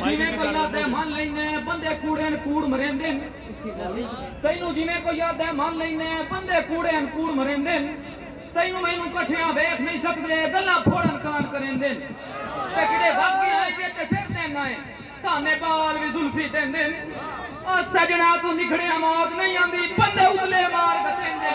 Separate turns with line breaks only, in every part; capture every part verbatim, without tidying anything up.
जिवें कोई याद है मान लेने बंदे कूड़े न कूड़ मरेंदे तैनू जिवें कोई याद है मान लेने बंदे कूड़े न कूड़ मरेंदे तैनू मैनू कठिया वेख नहीं सकते गल्लां फोड़न कान करेंदे ते किड़े बाकी आए पे ते सिर ते नाए ताने बाल भी जुल्फी देंदे ओ सजना तू निखड़िया मौत नहीं आंदी बंदे उतले मार कतेंदे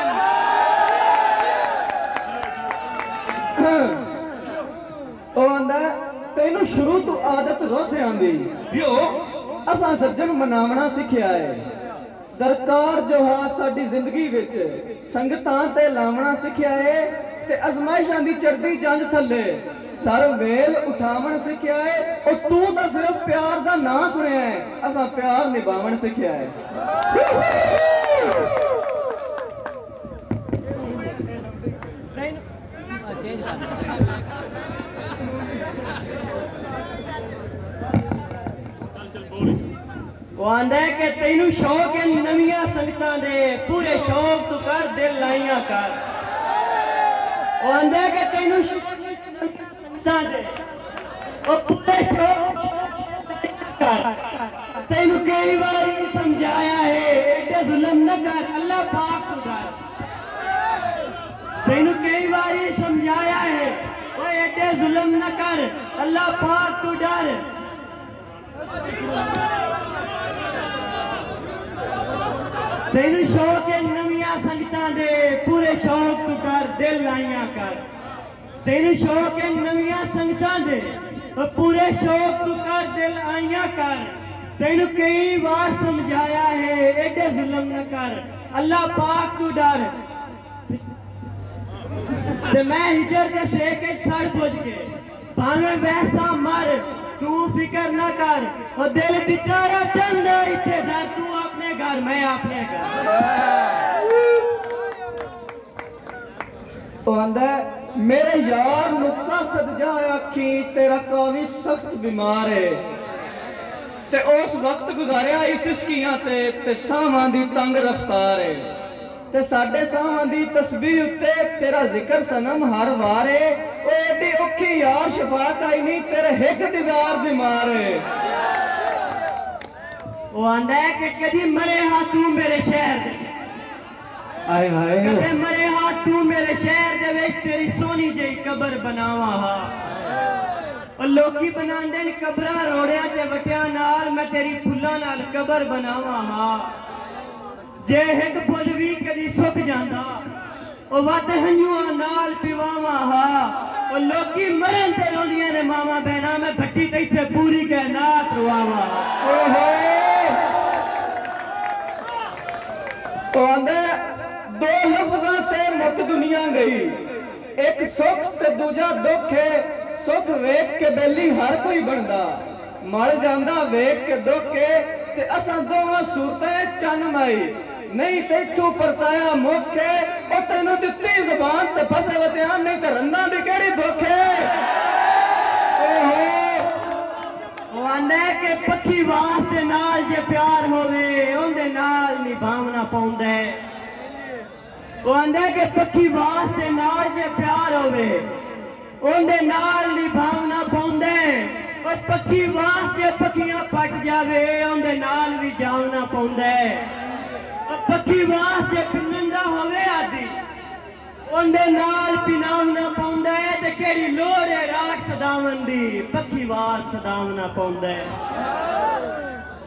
ओ आंदा तेनू शुरू तो आदत रोसे आंदी
यो
असां सज्जन मनावना सिखिया है दरकार जो हा साडी जिंदगी विच संगतां ते लावना सिखिया है ते अजमाइशां दी चढ़दी जंज थल्ले सर वेल उठावन सिखिया है और तू तो सिर्फ प्यार दा नां सुनिया है असां प्यार निभावन सिखिया है वो आंदा है कि तेनू शौक है नवियां संगतां दे पूरे शौक तू कर दिल लाइयां कर वो आंदा है कि तेनू शौक है संगतां दे ओ पूरे शौक कर तेनू कई बार समझाया है एडे जुल्म न कर अल्लाह पाक तू डर तेनू कई बार समझाया है ओ एडे जुल्म न कर अल्लाह पाक तू डर तेनू शौक है नवियां संगतां दे पूरे शौक तू कर दिल लाइयां कर तेनू शौक है नवियां संगतां दे पूरे शौक तू कर दिल आइयां कर तेनू कई बार समझाया है एडे जुल्म न कर अल्लाह पाक तू डर ते मैं हिजर के सेक सड़ बुझ के भावे वैसा मर तू फिकर ना कर और दिल बेचारा चंदा इथे दर तू अपने घर मैं अपने घर तो आंदा मेरे यार नुक्ता सदजा आखी तेरा कावी सख्त बीमार है ते उस वक्त गुजारिया इस इश्कियां ते ते सावां दी तंग रफ्तार है ते साडे सावां दी तस्बीह उत्ते तेरा जिक्र सनम हर वार है ओ एडी औखी यार शफात आई नहीं तेरे हिक दीदार बीमार है वो आंदा है कि कदी मरे हां तू मेरे शहर दे आए हाय कदे मरे हां तू मेरे शहर दे विच तेरी सोनी जई कब्र बनावा हा और लोकी बनांदे न कब्रां रोड़ियां ते वटियां नाल मैं तेरी फुल्लां नाल कब्र बनावा हा जे हिक फुल भी कदी सुक जांदा ओ वत हंजुआं नाल पिवावा हा ओ लोकी मरन ते रोंदियां ने मावा बहना मैं भट्टी ते इत्थे पूरी कायनात रुआवा ओहो तो आंदा दो लफ्ज़ां ते मुक दुनिया गई एक सुख ते दूजा दुख है सुख वेख के बेली हर कोई बनदा मर जांदा वेख के दुख है ते असां दोवां सूरतें चन माई नहीं ते तू परताया मुख है और तेनू दित्ती ज़बान ते फसे वतियां नहीं ते रंदा दी केड़ी भुख है ओ आंदा के पक्की वास्ते नाल जे प्यार होवे ओंदे नाल निभावना पौंदा है ओ आंदा के पक्की वास्ते नाल जे प्यार होवे ओंदे नाल निभावना पौंदा है और पक्की वास्ते पक्कियां पट जावे ओंदे नाल भी जावना पौंदा है और पक्की वास्ते पिंदा होवे आदि ओंदे नाल पिनावना पौंदा है ते केड़ी लोड़ है रात सदावन दी पक्की वास सदावना पौंदा है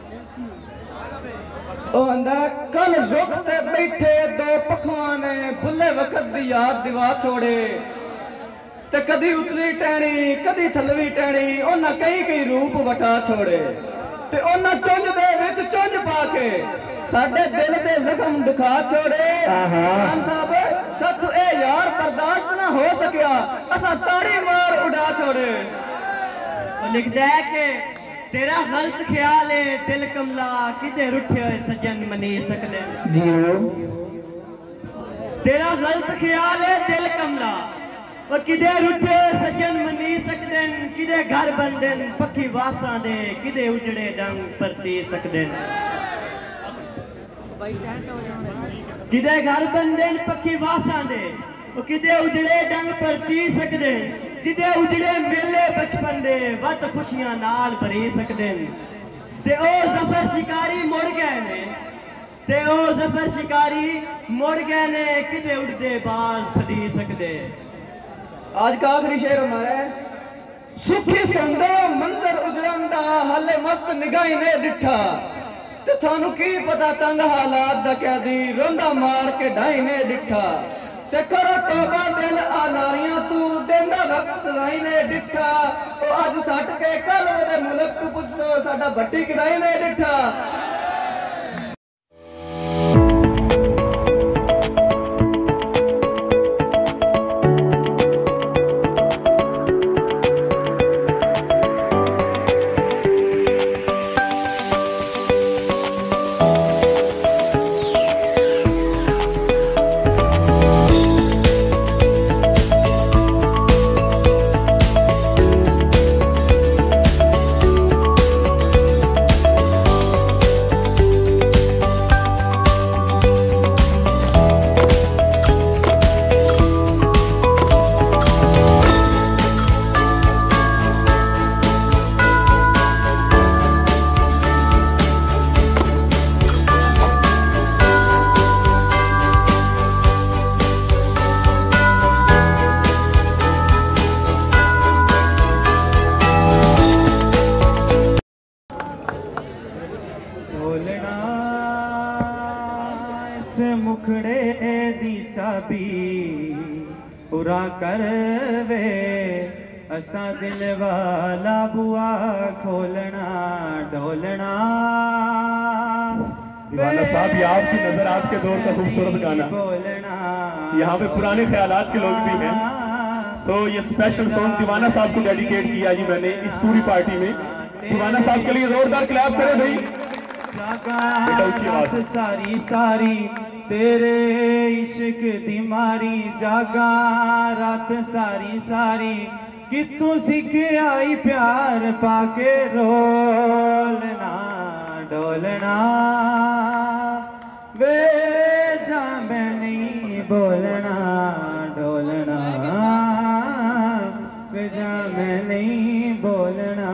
ओ आंदा कल रुख ते बैठे दो पखवान भुले वक्त दी याद दिवा छोड़े ते कदी उतली टहनी कदी थलवी टहनी ओना कई कई रूप वटा छोड़े ते ओना चुंझ दे विच चुंझ पा के साडे दिल दे जख्म दुखा छोड़े खान साहब सत ए यार बर्दाश्त ना हो सकिया असा ताड़ी मार उड़ा छोड़े लिखदा है कि तेरा गलत ख्याल है दिल कमला किते रुठे होए सजन मनी सकदे तेरा गलत ख्याल है दिल कमला और किदे रुठे सजन मनी सकदे किदे घर बनदे पक्की वासां दे किदे उजड़े डंग परती सकदे किदे घर बनदे पक्की वासां दे किदे उजड़े डंग परती सकदे जिदे उजड़े मेले बचपन दे वत खुशियां नाल भरी सकदे न ते ओ जफर शिकारी मुड़ गए ने ते ओ जफर शिकारी मुड़ गए ने किदे उड़दे बाल फड़ी सकदे।
आज का आखिरी शेर हमारा है। सुखी संदो मंजर उजड़ंदा हले मस्त निगाही ने डिठा ते थानू की पता तंग हालात दा क्या दी रोंदा मार के ढाई ने डिठा ते करो तौबा दिल आनारियां तू देंदा वक्त सदाई ने डिठा ओ अज सट के कल ओदे मुल्क तू पुछो साडा भट्टी किदाई ने डिठा।
मुखड़े दी चाबी पूरा कर वे असा दिल वाला बुआ खोलना ढोलना।
दीवाना साहब, ये आपकी नजर आपके दौर का खूबसूरत गाना, यहाँ पे पुराने ख्यालात के लोग भी हैं। सो ये स्पेशल सॉन्ग दीवाना साहब को डेडिकेट किया जी मैंने इस पूरी पार्टी में। दीवाना साहब के लिए जोरदार क्लैप करें भाई।
सारी सारी तेरे इश्क दी मारी जागा रात सारी सारी कितों सीख आई प्यार पाके रोलना डोलना वे जा मैं नहीं बोलना डोलना वे जा मैं नहीं बोलना।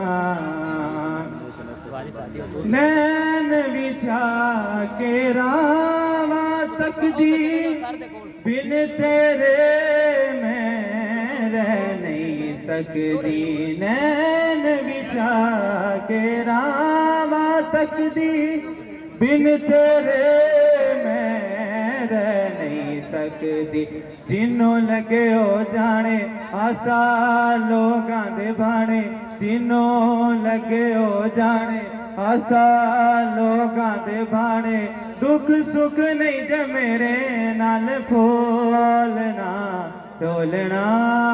नैन बिछा के रावा तकदीर बिन तेरे मैं रह नहीं सकती। नैन बिछा के रावा तकदीर बिन तेरे मैं रह नहीं सकती। जिन्हों लगे हो जाने आसा लोगां दे बाणे जिन्हों लगे हो जाने आसा लोगां दे बाणे दुख सुख नहीं जे मेरे नाल फोलना डोलना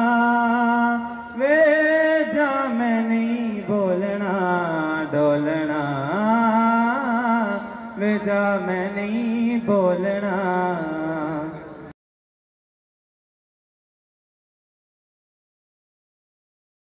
वे जा मैं नहीं बोलना डोलना वे जा मैं नहीं बोलना।